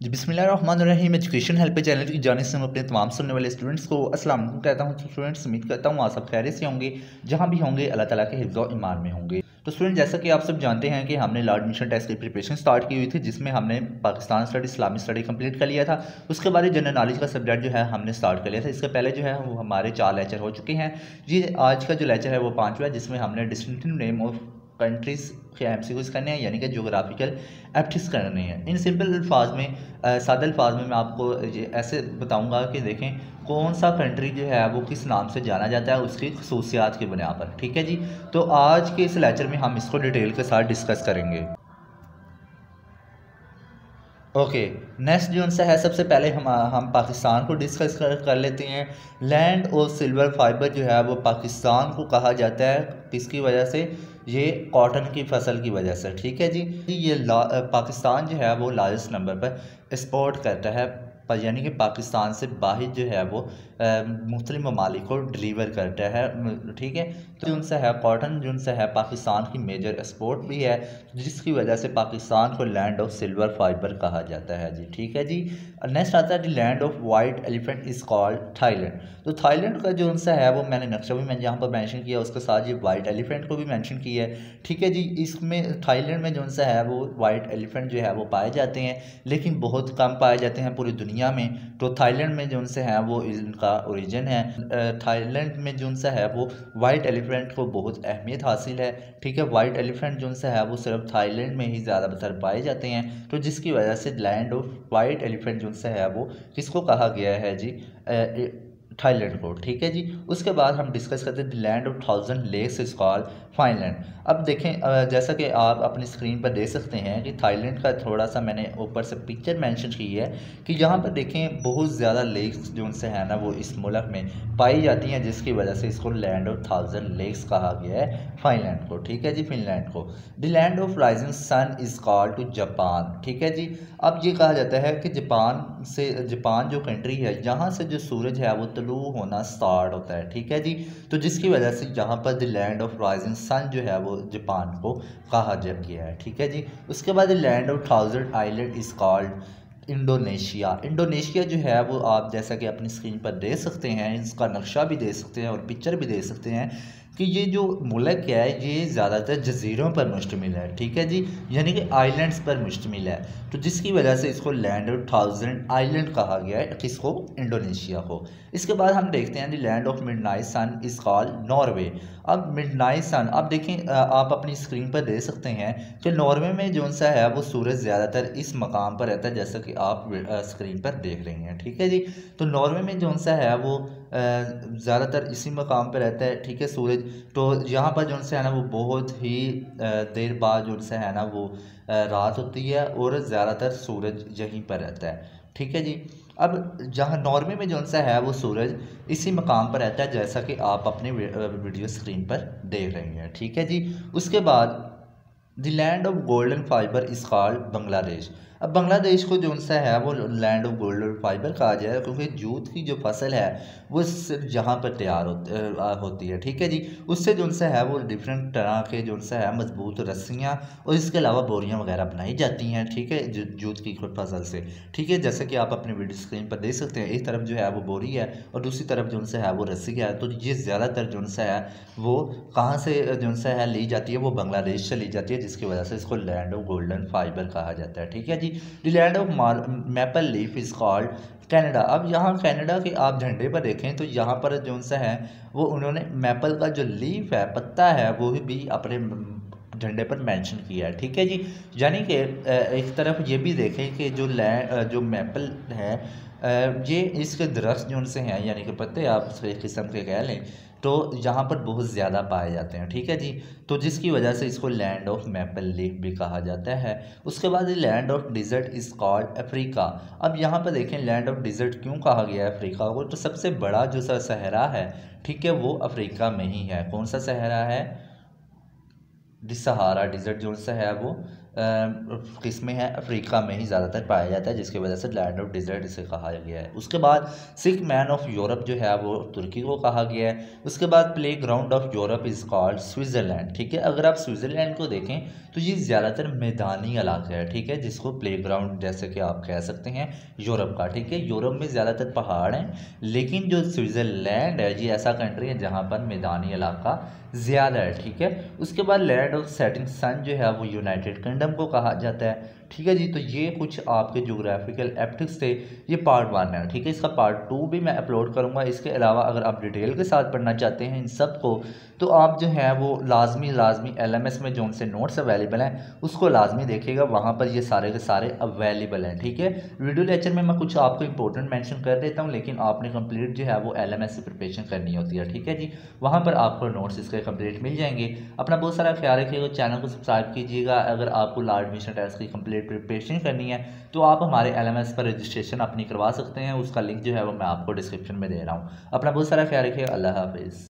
जी बिस्मिल्लाहिर्रहमानिर्रहीम education help channel की जानिब से मैं अपने तमाम सुनने वाले स्टूडेंट्स को अस्सलाम वालेकुम कहता हूँ। तो स्टूडेंट्स उम्मीद करता हूँ आप सब खैरियत से होंगे, जहाँ भी होंगे अल्लाह ताला के हिफ्ज़ और ईमान में होंगे। तो स्टूडेंट जैसा कि आप सब जानते हैं कि हमने लॉ एडमिशन टेस्ट की प्रिपरेशन स्टार्ट की हुई थी, जिसमें हमने Pakistan study Islamic study complete कर लिया था। उसके बाद जनरल नॉलेज का सब्जेक्ट जो है हमने स्टार्ट कर लिया था। इसके पहले जो है वो हमारे 4 लेक्चर हो चुके हैं। जी आज का जो लेक्चर है वो 5वां है, जिसमें हमने डिस्टिंक्टिव नेम ऑफ कंट्रीज़ के एमसीक्यूज़ करने हैं, यानी कि ज्योग्राफिकल एप्टिक्स करने हैं। इन सिंपल अल्फाज में सादे अल्फाज में मैं आपको ये ऐसे बताऊंगा कि देखें कौन सा कंट्री जो है वो किस नाम से जाना जाता है उसकी खसूसियात की बुनियाद पर। ठीक है जी, तो आज के इस लेक्चर में हम इसको डिटेल के साथ डिस्कस करेंगे। ओके, नेक्स्ट जो सा है सबसे पहले हम पाकिस्तान को डिस्कस कर लेते हैं। लैंड और सिल्वर फाइबर जो है वो पाकिस्तान को कहा जाता है किसकी वजह से? ये कॉटन की फसल की वजह से। ठीक है जी, ये पाकिस्तान जो है वो लार्जेस्ट नंबर पर एक्सपोर्ट करता है, यानी कि पाकिस्तान से बाहर जो है वो मुख्तलिफ ममालिक को डिलीवर करता है। ठीक है, तो उनसे है कॉटन, जो उनसे है पाकिस्तान की मेजर एक्सपोर्ट भी है, जिसकी वजह से पाकिस्तान को लैंड ऑफ सिल्वर फाइबर कहा जाता है जी। ठीक है जी, नेक्स्ट आता है land of white elephant is called Thailand. तो थाईलैंड का जो उनसा है वो मैंने नक्शा भी मैंने यहाँ पर मेंशन किया, उसके साथ ये वाइट एलिफेंट को भी मेंशन किया है। ठीक है जी, इसमें थाईलैंड में जो उनसा है वो वाइट एलिफेंट जो है वो पाए जाते हैं, लेकिन बहुत कम पाए जाते हैं पूरी दुनिया में। तो थाईलैंड में जो उनसे है वो इनका ओरिजिन है। थाईलैंड में जो उनसा है वो वाइट एलिफेंट को बहुत अहमियत हासिल है। ठीक है, वाइट एलिफेंट जो उनसे है वो सिर्फ थाईलैंड में ही ज़्यादातर पाए जाते हैं, तो जिसकी वजह से लैंड ऑफ वाइट एलिफेंट जो उनसे है वो किसको कहा गया है जी? थाईलैंड को। ठीक है जी, उसके बाद हम डिस्कस करते हैं land of 1000 lakes is called Finland. अब देखें जैसा कि आप अपनी स्क्रीन पर देख सकते हैं कि थाईलैंड का थोड़ा सा मैंने ऊपर से पिक्चर मेंशन की है कि यहाँ पर देखें बहुत ज़्यादा लेक्स जो उनसे है ना वो इस मुल्क में पाई जाती हैं, जिसकी वजह से इसको लैंड ऑफ 1000 लेक्स कहा गया है फाइनलैंड को। ठीक है जी, फिनलैंड को। The land of rising sun is called to Japan. ठीक है जी, अब ये कहा जाता है कि जापान जो कंट्री है, यहाँ से जो सूरज है वो तलू होना स्टार्ट होता है। ठीक है जी, तो जिसकी वजह से यहाँ पर the land of rising sun जो है वो जापान को कहा गया है। ठीक है जी, उसके बाद the land of 1000 island is called Indonesia. Indonesia जो है वो आप जैसा कि अपनी स्क्रीन पर देख सकते हैं, इसका नक्शा भी देख सकते हैं और पिक्चर भी देख सकते हैं कि ये जो मुल्क है ये ज़्यादातर जजीरों पर मुश्तमिल है। ठीक है जी, यानी कि आइलैंड्स पर मुश्तमिल है, तो जिसकी वजह से इसको लैंड ऑफ 1000 आइलैंड कहा गया है। किसको? इंडोनेशिया को। इसके बाद हम देखते हैं the land of midnight sun is called Norway. अब मिडनाइट सन, अब देखें आप अपनी स्क्रीन पर देख सकते हैं कि नॉर्वे में जो सा है वो सूरज ज़्यादातर इस मकाम पर रहता है, जैसा कि आप स्क्रीन पर देख रहे हैं। ठीक है जी, तो नॉर्वे में जो सा है वो ज़्यादातर इसी मकाम पर रहता है। ठीक है, सूरज तो यहाँ पर जो है ना वो बहुत ही देर बाद जो है ना वो रात होती है और ज़्यादातर सूरज यहीं पर रहता है। ठीक है जी, अब जहाँ नॉर्वे में जो सा है वो सूरज इसी मकाम पर रहता है, जैसा कि आप अपने वीडियो स्क्रीन पर देख रहे हैं। ठीक है जी, उसके बाद the land of golden fibre is called Bangladesh. अब बांग्लादेश को जो सा है वो लैंड ऑफ गोल्डन फाइबर कहा जाए, क्योंकि जूट की जो फसल है वो सिर्फ यहाँ पर तैयार होती है। ठीक है जी, उससे जो सा है वो डिफरेंट तरह के जो सा है मजबूत रस्सियाँ और इसके अलावा बोरियाँ वगैरह बनाई जाती हैं। ठीक है, जूट की फसल से। ठीक है, जैसे कि आप अपने वीडियो स्क्रीन पर देख सकते हैं, एक तरफ जो है वो बोरी है और दूसरी तरफ जो सा है वो रस्सी है। तो ये ज़्यादातर जो सा है वो कहाँ से जो सा है ली जाती है? वो बांग्लादेश से ली जाती है, जिसकी वजह से इसको लैंड ऑफ गोल्डन फाइबर कहा जाता है। ठीक है जी, the land of maple leaf is called Canada. अब यहाँ कनाडा के आप झंडे पर देखें तो यहाँ पर जो सा है वो उन्होंने मैपल का जो लीफ है, पत्ता है, वो भी अपने झंडे पर मेंशन किया है। ठीक है जी, यानी कि एक तरफ ये भी देखें कि जो मैपल है ये इसके दरख्त जो उनसे हैं, यानी कि पत्ते आप एक किस्म के कह लें, तो यहाँ पर बहुत ज़्यादा पाए जाते हैं। ठीक है जी, तो जिसकी वजह से इसको लैंड ऑफ मैपल लीफ भी कहा जाता है। उसके बाद land of desert is called Africa. अब यहाँ पर देखें लैंड ऑफ डिज़र्ट क्यों कहा गया है अफ्रीका को? तो सबसे बड़ा जो सहरा है, ठीक है, वो अफ्रीका में ही है। कौन सा सहरा है? द सहारा डिज़र्ट जो सा है वो किस्में हैं अफ्रीका में ही ज़्यादातर पाया जाता है, जिसकी वजह से लैंड ऑफ डिज़र्ट इसे कहा गया है। उसके बाद सिक्स मैन ऑफ यूरोप जो है वो तुर्की को कहा गया है। उसके बाद playground of Europe is called Switzerland. ठीक है, अगर आप स्विट्ज़रलैंड को देखें तो ये ज़्यादातर मैदानी इलाका है। ठीक है, जिसको प्ले ग्राउंड जैसे कि आप कह सकते हैं यूरोप का। ठीक है, यूरोप में ज़्यादातर पहाड़ हैं, लेकिन जो स्विट्ज़रलैंड है ये ऐसा कंट्री है जहाँ पर मैदानी इलाका ज़्यादा है। ठीक है, उसके बाद लैंड ऑफ सेटिंग सन जो है वो यूनाइटेड किंगडम को कहा जाता है। ठीक है जी, तो ये कुछ आपके जोग्राफिकल एप्टिक्स थे, ये पार्ट 1 है। ठीक है, इसका पार्ट 2 भी मैं अपलोड करूँगा। इसके अलावा अगर आप डिटेल के साथ पढ़ना चाहते हैं इन सब को, तो आप जो है वो लाजमी LMS में जो उनसे नोट्स अवेलेबल हैं उसको लाजमी देखिएगा, वहाँ पर ये सारे के सारे अवेलेबल हैं। ठीक है, वीडियो लेक्चर में मैं कुछ आपको इंपॉर्टेंट मेंशन कर देता हूँ, लेकिन आपने कंप्लीट जो है वो LMS से प्रिपरेशन करनी होती है। ठीक है जी, वहाँ पर आपको नोट्स इसके कंप्लीट मिल जाएंगे। अपना बहुत सारा ख्याल रखिएगा, चैनल को सब्सक्राइब कीजिएगा। अगर आपको लॉ एडमिशन टेस्ट की कंप्लीट प्रिपरेशन करनी है तो आप हमारे LMS पर रजिस्ट्रेशन अपनी करवा सकते हैं। उसका लिंक जो है वो मैं आपको डिस्क्रिप्शन में दे रहा हूँ। अपना बहुत सारा ख्याल रखिएगा। अल्लाह हाफिज़।